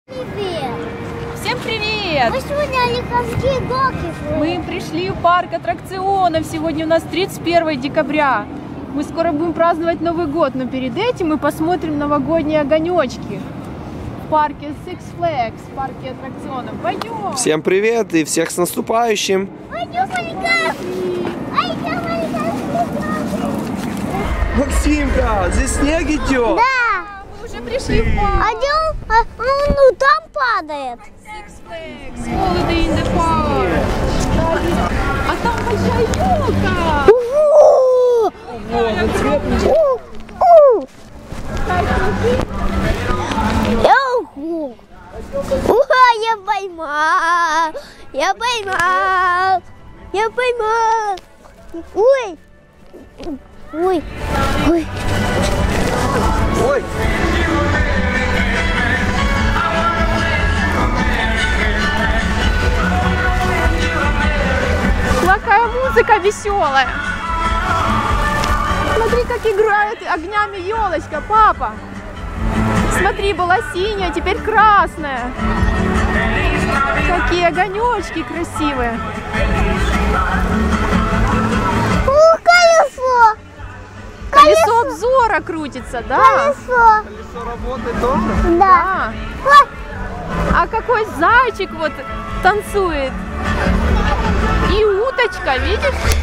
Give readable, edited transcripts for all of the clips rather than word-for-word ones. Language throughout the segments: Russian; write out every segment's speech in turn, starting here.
Привет! Всем привет! Мы сегодня Оликовские горки. Мы пришли в парк аттракционов. Сегодня у нас 31 декабря. Мы скоро будем праздновать Новый год, но перед этим мы посмотрим новогодние огонечки в парке Six Flags, в парке аттракционов. Пойдем! Всем привет и всех с наступающим! Пойдем, Максимка, здесь снег идет! Да! Мы уже пришли в парк. Идем, ну там падает. Six Flags, Holiday in the Park. А там большая елка! Я поймал! Я поймал! Я поймал! Ой! Ой! Ой! Ой! Какая музыка веселая! Смотри, как играет огнями елочка, папа! Смотри, была синяя, теперь красная. Какие огонечки красивые! Колесо! Колесо обзора крутится, да? Колесо! Колесо работает тоже? Да! А какой зайчик вот танцует! И уточка, видишь?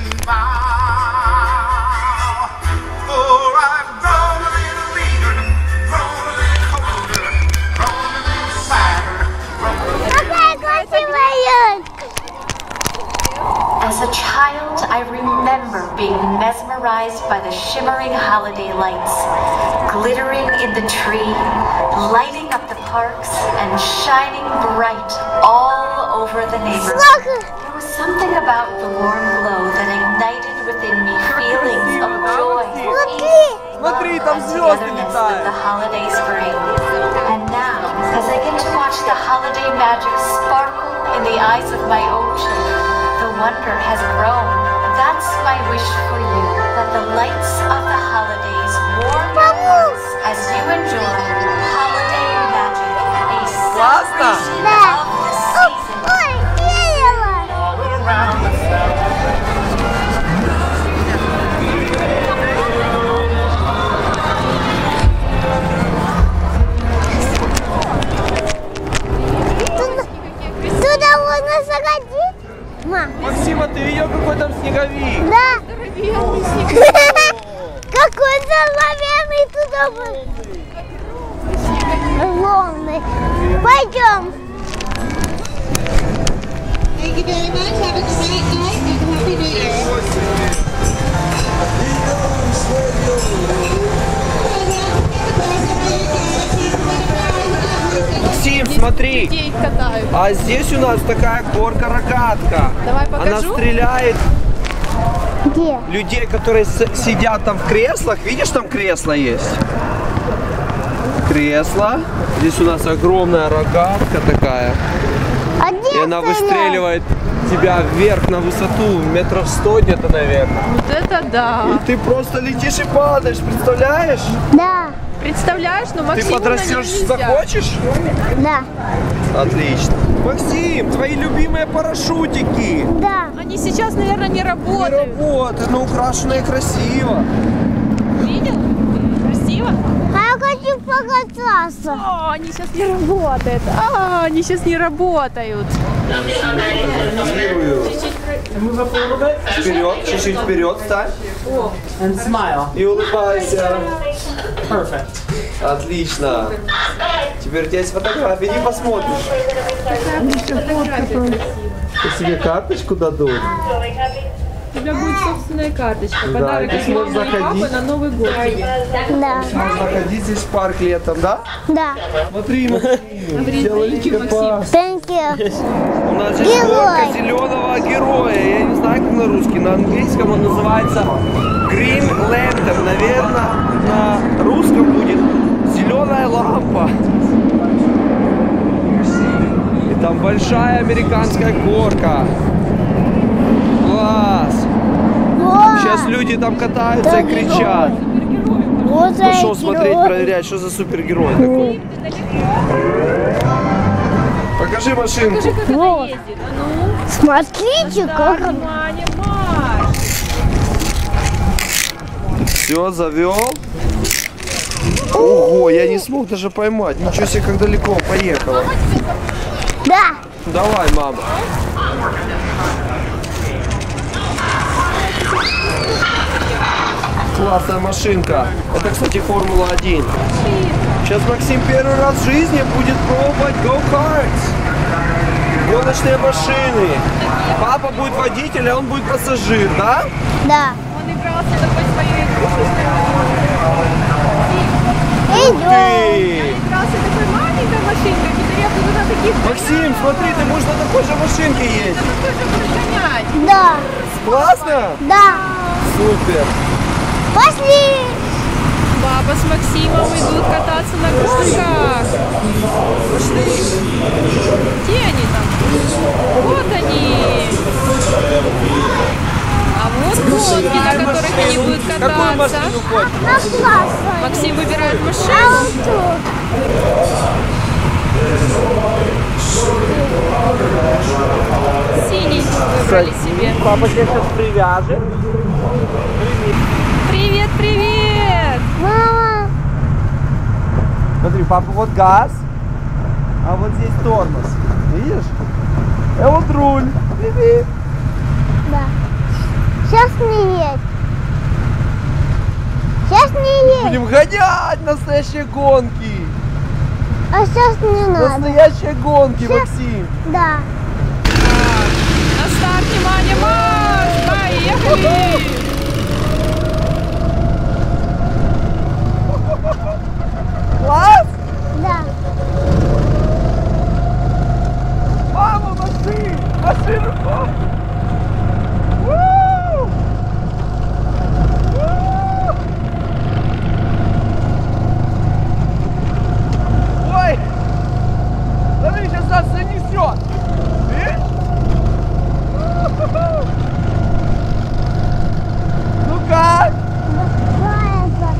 Какая красивая! As a child, I remember being mesmerized by the shimmering holiday lights, glittering in the tree, lighting up the parks, and shining bright all over the neighborhood. There was something about the warm glow that ignited within me feelings of joy, peace, Смотри, там and звезды togetherness that the летают! holidays bring. And now, as I get to watch the holiday magic sparkle in the eyes of my own children, the wonder has grown. That's my wish for you, that the lights of the holidays warm your hearts as you enjoy holiday magic, a celebration Да. of the season. Ой, дерево! Туда можно заходить? Ма. Максима, ты видел, какой там снеговик? Да. Какой здоровенный туда был. Огромный. Пойдем. Thank you very much. Have a great night and Happy New Year. Максим, смотри! Детей катают. А здесь у нас такая горка-рогатка. Давай Она покажу. стреляет Где? людей, которые сидят там в креслах. Видишь, там кресло есть? Кресло. Здесь у нас огромная рогатка такая. А где И она стреляют? выстреливает тебя вверх на высоту метров 100 где-то, наверное. Вот это да! И ты просто летишь и падаешь, представляешь? Да. Представляешь, но Ты Максиму подрастешь, нельзя. захочешь? Да. Отлично. Максим, твои любимые парашютики. Да. Они сейчас, наверное, не Не работают. работают, но украшенные красиво. Видел? Красиво? А я хочу покататься. О, они сейчас не работают. Они сейчас не работают. Вперед, чуть-чуть вперед встань. And smile. И улыбайся. Perfect. Отлично. Теперь у тебя есть фотография, иди посмотришь. Ты себе карточку дадут? У тебя будет собственная карточка. Да, Подарок ты от сможешь мамы и папы заходить. на Новый год тебе. Да. Можно ходить здесь в парк летом, да? Да. Смотри, Максим, сделали тебе пас. Thank you. У нас здесь Герой. горка зеленого героя. Я не знаю, как на русский. На английском он называется Green Lantern. Наверное, на русском будет зеленая лампа. И там большая американская горка. Класс! Сейчас люди там катаются и кричат. Вот Пошел смотреть, проверять, что за супергерой такой. покажи машинку. Покажи, как она ездит. А ну. Смотрите, как Так, она. Маня, марш. Все, завел. Ого, я не смог даже поймать. Ничего себе, как далеко поехала. Да. Давай, мама. Классная машинка. Это, кстати, Формула-1. Сейчас Максим первый раз в жизни будет пробовать go-karts. Гоночные машины. Папа будет водитель, а он будет пассажир, да? Да. Он игрался такой своей игрушечной. Идем. Ты! Игрался такой маленькой машинкой, теперь я буду на таких Максим, смотри, ты будешь на такой же машинке ездить. тоже буду гонять. Да. Классно? Да. Супер. Пошли. Папа с Максимом идут кататься на гонках. Где они там? Вот они. А вот гонки, на которых они будут Какую кататься. машину хочешь? На классно. Максим выбирает А машину. вот тут. Синенькую выбрали себе. Папа тебя сейчас привяжет. Привет, привет! Мама. Смотри, папа, вот газ, а вот здесь тормоз. Видишь? А вот руль. Биби. Да. Сейчас не едь. Сейчас не едь. Будем гонять настоящие гонки. А сейчас не надо. Настоящие гонки, Щас. Максим. Да. На старт, внимание, марш! Поехали! Класс? Да. Мама, Максим! Машину! Уу! Уу! Ой! Смотри, сейчас нас занесет! Видишь? У-ху-ху! Ну как? Нравится.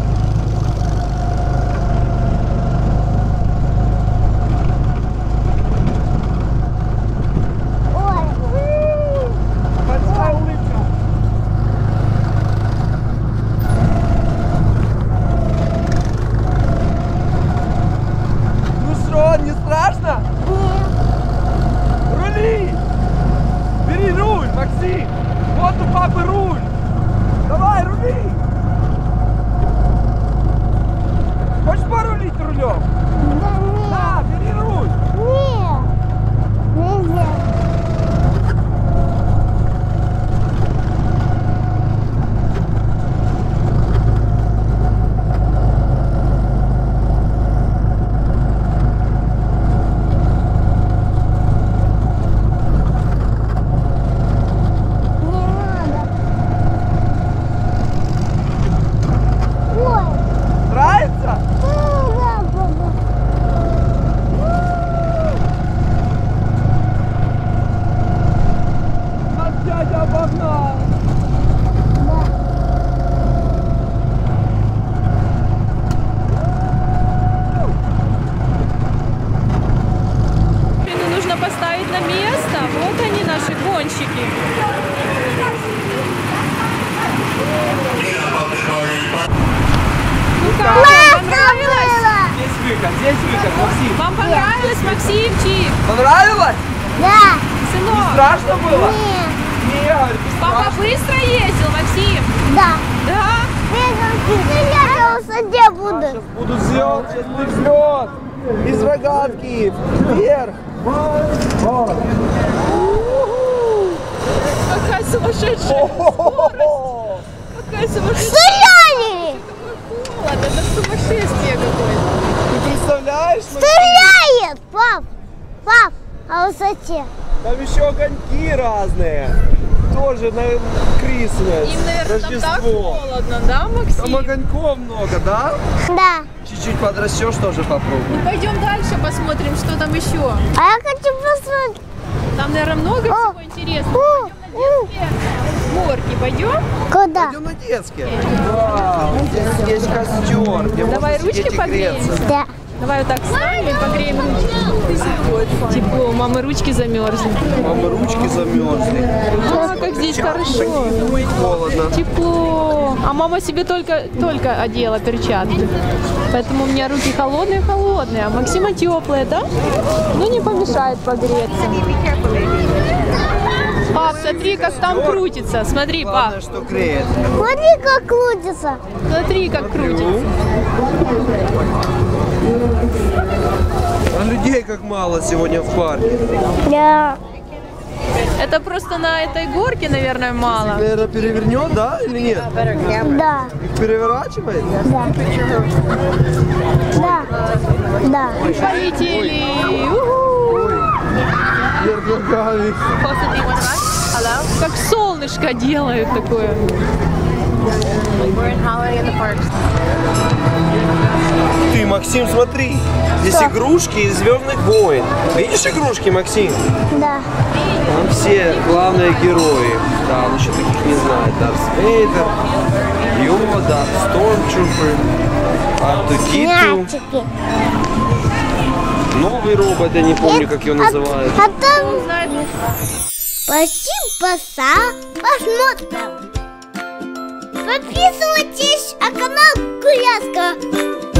Ой. Большая улыбка. Ну что, не страшно? Рули! Бери руль, Максим! Вот у папы руль! Давай, рули! Хочешь порулить рулем? Да нет. Да, бери руль! Нет. Нельзя. Не надо. Ой. Нравится? Да, папа. Нас дядя обогнал! Да. Машину нужно поставить на место. Вот они, наши гонщики. Ну как, вам понравилось? Здесь выход, Максим! Вам понравилось, Максимчик? Понравилось? Да. Сынок, Страшно было? Нет. Нет, папа быстро ездил, Максим? Да. Да? Я на высоте буду. Сейчас буду взлет, сейчас будет взлет. Из рогатки вверх. Какая сумасшедшая О-хо-хо-хо. Какая сумасшедшая. Стреляли! Ладно, это сумасшествие какое-то. Ты представляешь? Максим? Стреляет! Пап! Пап! На высоте. Там еще огоньки разные. Тоже на Крисмас. Им, наверное, там так Рождество. холодно, да, Там Максим? огоньков много, да? Да. Чуть-чуть подрастешь, тоже попробуй. Пойдем дальше посмотрим, что там еще. А я хочу посмотреть. Там, наверное, много О. всего интересного. Пойдем на детские горки, пойдем? Куда? Пойдем на детские. Вау, здесь есть костер, где Давай можно сидеть ручки и греться. Да. Давай вот так встанем и погреем ручки. Ты Тепло, у мамы ручки замерзли. Мамы ручки замерзли. А, как здесь хорошо. Холодно. Тепло. А мама себе только одела перчатки. Поэтому у меня руки холодные-холодные, а Максима теплые, да? Ну не помешает погреться. Пап, смотри, как там крутится. Смотри, пап. Главное, что греет. Смотри, как крутится. Смотри, как крутится. А людей как мало сегодня в парке. Да. Это просто на этой горке, наверное, мало. Наверное, перевернет, да, или нет? Да. Их переворачивает? Да. Да. Да. Полетели. Вверх ногами. Как солнышко делают такое. Ты, Максим, смотри. Здесь игрушки из Звездных войн. Видишь игрушки, Максим? Да. Там все главные герои. Да, он еще таких не знает. Дарс Вейдер, Йода, Stormtrooper, R2-D2. Мячики. Новый робот, я не помню, как его называют. А там... Спасибо за просмотр. Подписывайтесь на канал Гуляска.